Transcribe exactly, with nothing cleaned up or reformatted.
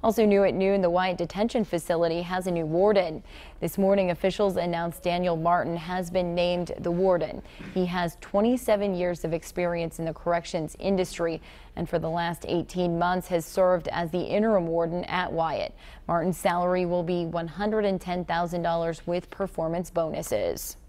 Also new at noon, the Wyatt Detention Facility has a new warden. This morning, officials announced Daniel Martin has been named the warden. He has twenty-seven years of experience in the corrections industry and for the last eighteen months has served as the interim warden at Wyatt. Martin's salary will be one hundred ten thousand dollars with performance bonuses.